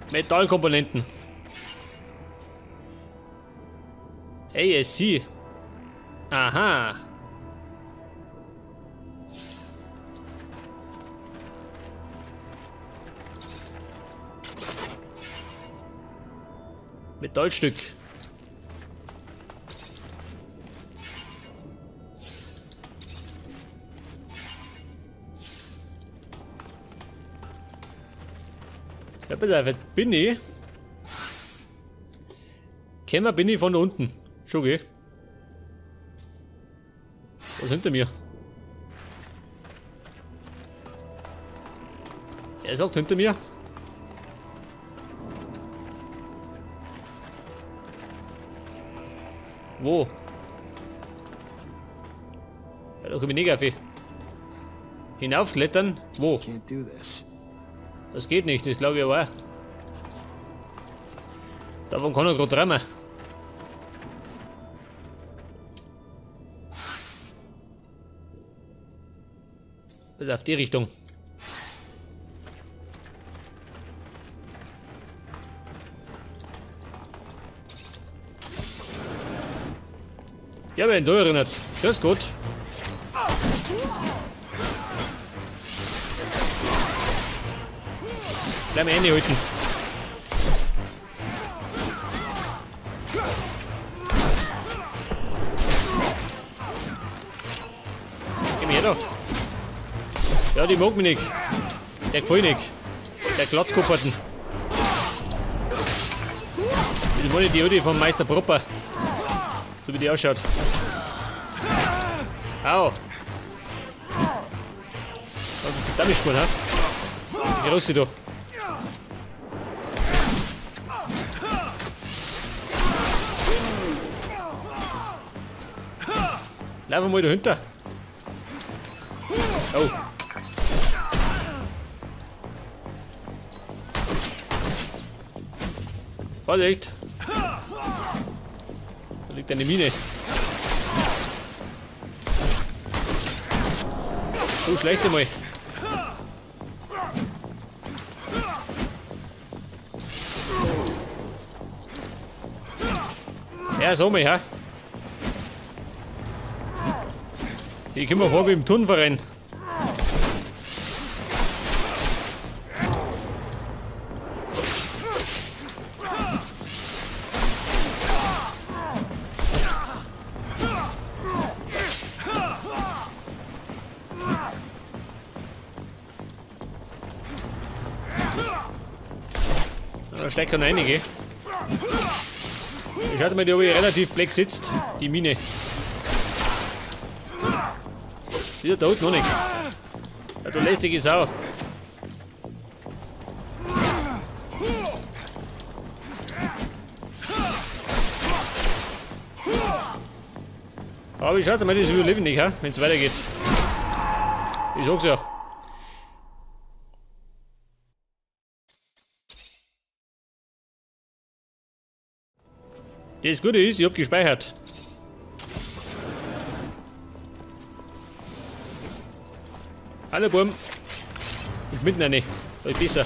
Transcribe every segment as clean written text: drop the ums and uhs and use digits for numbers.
Metallkomponenten. ASC. Aha. Metallstück. Ja, bitte, wer bin ich? Kämmer bin ich von unten. Schon geh. Was ist hinter mir? Er sagt hinter mir. Wo? Ja, da komme ich nicht auf. Hinaufklettern? Wo? Can't do this. Das geht nicht, das glaube ich aber auch. Davon kann er gerade träumen. Also auf die Richtung. Ja, wenn du erinnert. Das ist gut. Bleib mir Hände halten. Geh mir her da. Ja, die mag mich nicht. Der gefällt nicht. Der Glatzkopferten. Das war nicht die Alte vom Meister Propper. So wie die ausschaut. Au. Das ist gut, ha? Die Rossi da. Lauf mal dahinter. Oh. Vorsicht. Da liegt eine Mine. So schlecht einmal. Ja, so mal, ha? Ich komme mir vor wie im Turnverein. Da steckt noch einige. Schaut mal, die ob ich relativ black sitzt, die Mine. Ist ja tot noch nicht. Ja, du lästige Sau. Aber ich schaut mal, das überleben nicht, wenn es weitergeht. Ich sag's ja. Das Gute ist, ich hab gespeichert. Hallo Burm. Ich mitten rein. Da ist besser.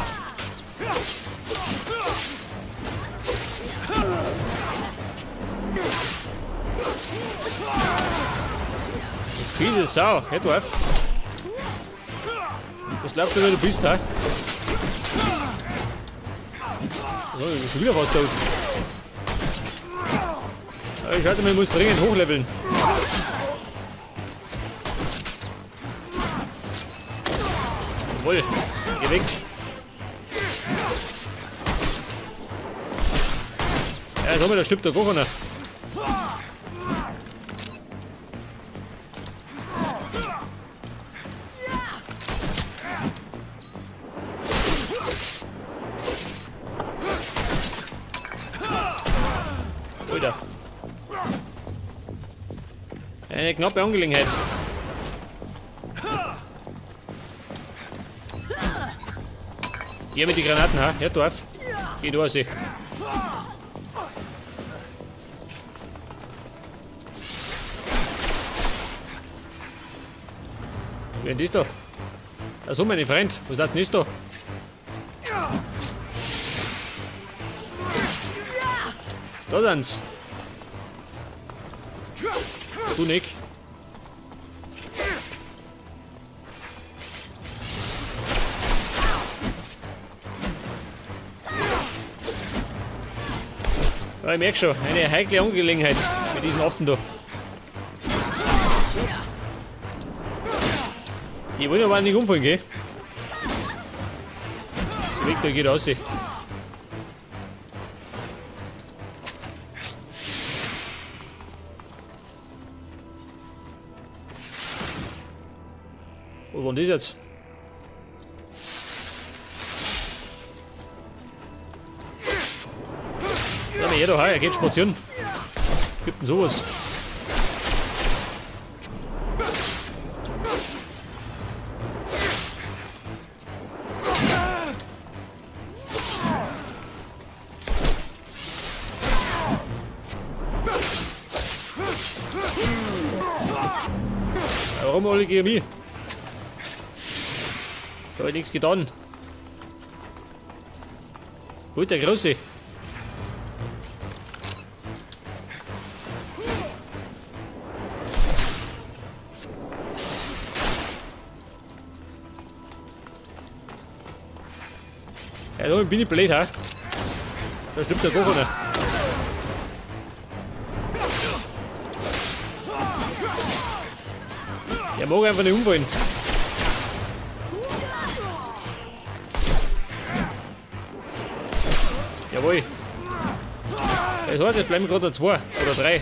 Fiese Sau. Hör du auf. Was glaubst du, wer du bist, ha? Oh, ich bin schon wieder fast tot. Ich schalte mal, ich muss dringend hochleveln. Jawohl, geh weg. Ja, sag mal, da stirbt der Kocher. Alter. Eine knappe Angelegenheit. Geh mit die Granaten, ha? Hör auf. Geh durch sie. Wer ist das da? Achso, mein Freund. Was ist denn das da? Da sind's. Du nicht. Ja, ich merke schon, eine heikle Angelegenheit mit diesen Affen da. Die wollen aber nicht umfallen, gell? Der Weg da geht raus. Wo war denn das jetzt? Ja, mir da, er geht spazieren. Gibt denn sowas? Warum alle gegen mich? Da hab ich nichts getan. Gut, der Große. Ja, da bin ich blöd, ha? Da stimmt der gar nicht. Der mag einfach nicht umfallen. Jawohl. Das heißt, jetzt bleiben gerade noch 2 oder 3.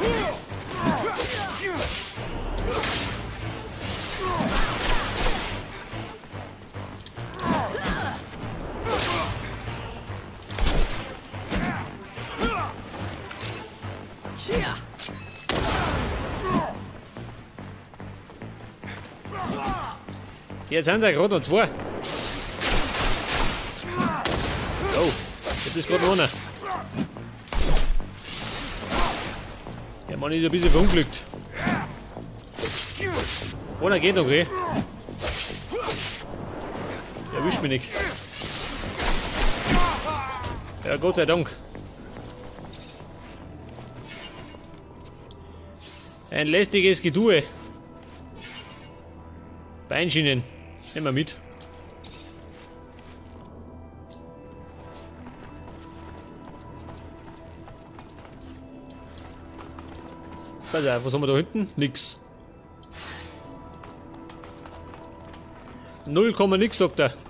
Jetzt sind da gerade noch 2. Oh, jetzt ist gerade noch einer. Der Mann ist ein bisschen verunglückt. Einer geht noch, gell? Der erwischt mich nicht. Ja, Gott sei Dank. Ein lästiges Gedue. Beinschienen. Nehmen wir mit. Also, was haben wir da hinten? Nix. 0, nix, sagt er.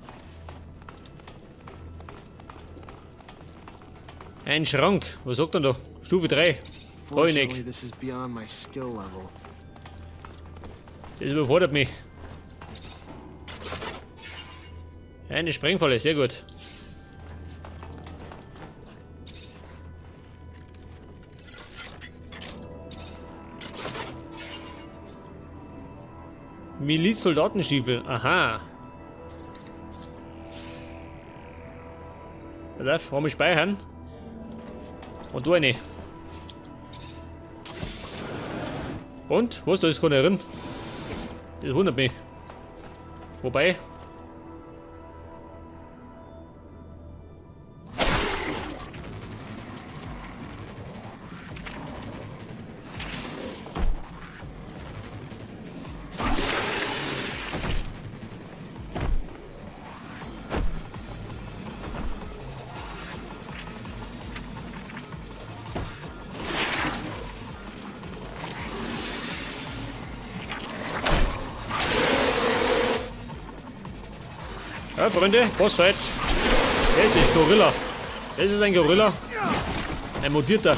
Ein Schrank. Was sagt er da? Stufe 3. Heunig. Das überfordert mich. Eine Sprengfalle, sehr gut. Miliz-Soldatenstiefel, aha. Da darf ich speichern. Und du eine. Und? Was? Da ist keiner drin. Das wundert mich. Wobei. Ja, Freunde, Bossfight. Das ist Gorilla. Das ist ein Gorilla. Ein mutierter.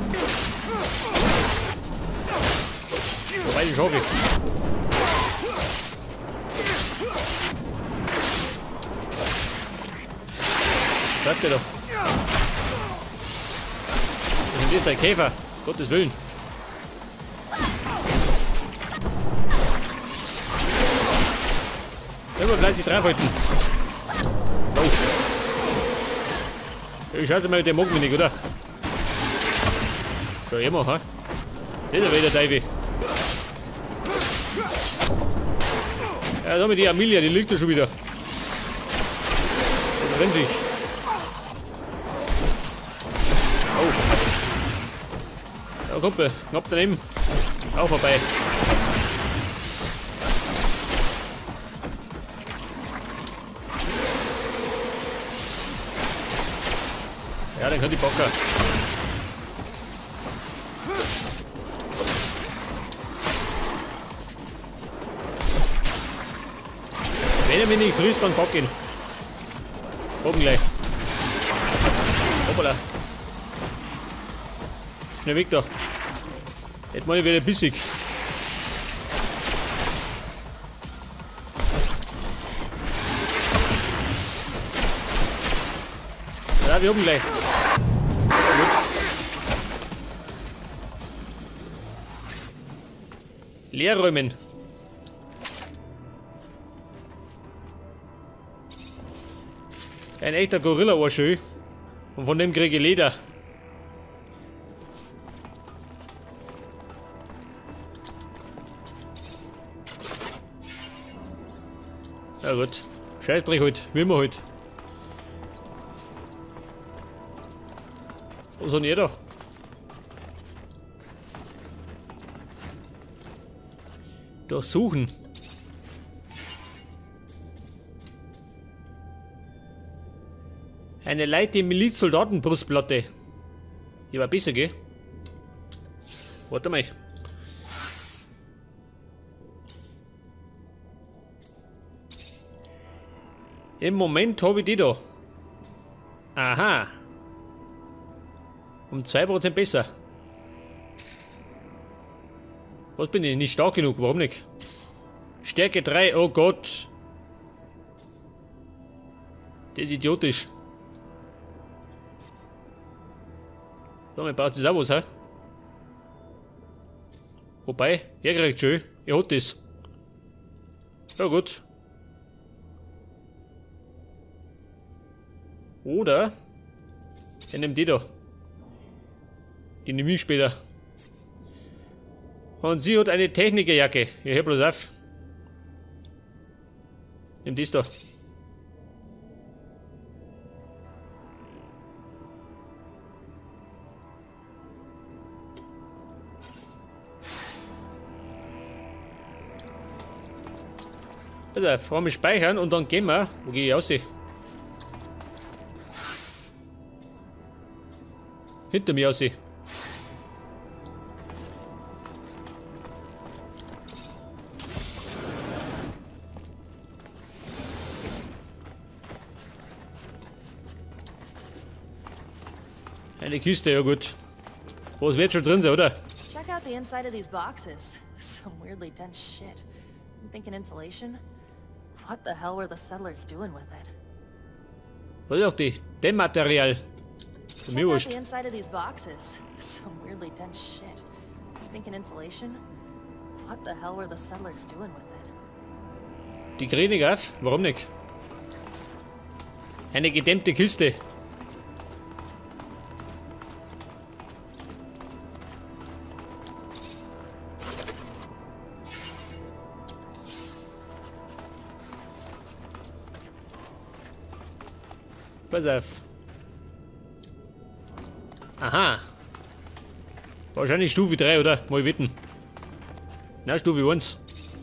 Wobei, den schaffe ich. Bleibt der doch. Das ist ein Käfer. Gottes Willen. Immer bleibt sich draufhalten. Oh. Ich schaue mal, der mag mich nicht, oder? So, immer, ha? Das ist wieder Teufel. Ja, da haben wir die Amelia, die liegt da schon wieder. Das rennt sich. Oh. Ja, Kumpel, knapp daneben. Auch vorbei. Ja, dann kann die Bocker. Wenn er mich nicht frisst, dann pack ihn. Oben gleich. Hoppala. Schnell weg da. Jetzt mal wieder bissig. Ja, wir oben gleich. Ja, gut. Leerräumen. Ein echter Gorilla war schön. Und von dem kriege ich Leder. Ja gut. Scheißdreck halt. Wie immer halt. Was hat jeder? Durchsuchen. Eine leichte Milizsoldatenbrustplatte. Die war besser, gell? Warte mal. Im Moment habe ich die da. Aha. Um 2% besser. Was bin ich? Nicht stark genug? Warum nicht? Stärke 3, oh Gott. Das ist idiotisch. So, man braucht das auch was, hä? Wobei, er kriegt schön. Er hat das. Ja gut. Oder er nimmt die da. Die nehme ich später. Und sie hat eine Technikerjacke. Ja, hör bloß auf. Nimm das da. Also, vor allem speichern und dann gehen wir. Wo gehe ich raus? Hinter mir raus. Eine Kiste, ja gut. Was wird schon drin sein, oder? Check out the inside of these boxes. Some weirdly dense shit. I'm thinking insulation. What the hell were the settlers doing with it? Was ist auch die? Dämmmaterial. Für mich Check out wurscht. the inside of these boxes. Some weirdly dense shit. I'm thinking insulation. What the hell were the settlers doing with it? Die kriege ich auf. Warum nicht? Eine gedämmte Kiste. Pass auf. Aha. Wahrscheinlich Stufe 3, oder? Mal wetten. Na, Stufe 1.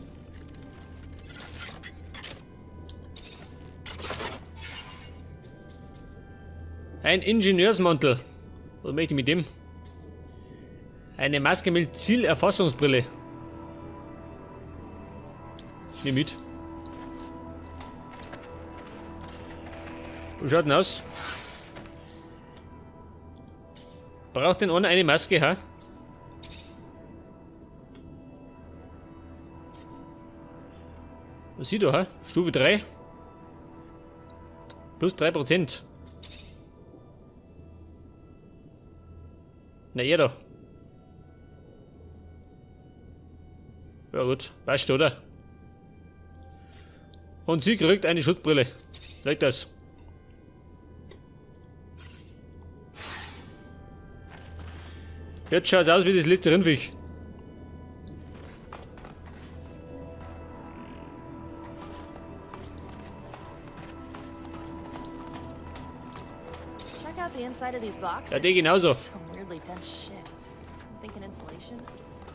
Ein Ingenieursmantel. Was möchte ich mit dem? Eine Maske mit Zielerfassungsbrille. Nimm mit. Wie schaut denn aus? Braucht denn einer eine Maske, ha? Was sieht da, ha? Stufe 3. Plus 3%. Na, ihr da. Ja gut, passt, oder? Und sie kriegt eine Schutzbrille. Like das. Jetzt schaut es aus wie das letzte Rindviech. Check out the inside of these boxes. Ja, die genauso. Some weirdly dense shit. I'm Thinking insulation?